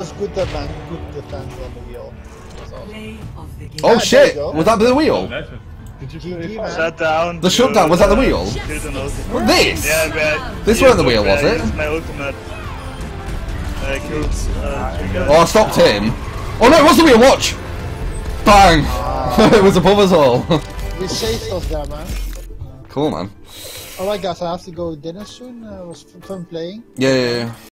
was good that man put the tank on the wheel. Oh Yeah, shit! there you go. Was that the wheel? Did you GG, play man. Shutdown. The shutdown, was that the wheel? This? Yeah, but This weren't the wheel, was it? Used my ultimate. Killed, Oh, I stopped him. Oh no, it was the wheel, watch! Bang! It was above us all. You saved us there, man. Cool, man. Alright guys, I have to go dinner soon. It was fun playing. Yeah.